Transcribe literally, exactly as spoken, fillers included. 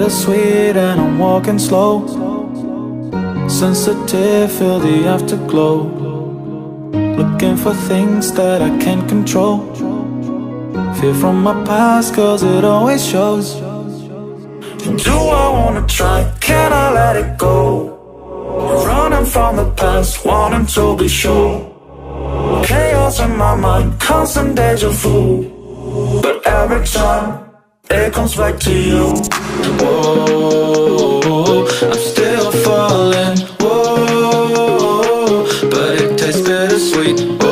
bittersweet and I'm walking slow. Sensitive, feel the afterglow. Looking for things that I can't control. Fear from my past, cause it always shows. Do I wanna try? Can I let it go? Running from the past, wanting to be sure. Chaos in my mind, constant deja vu. But every time, it comes back to you. Whoa, I'm still falling. Whoa, but it tastes bittersweet.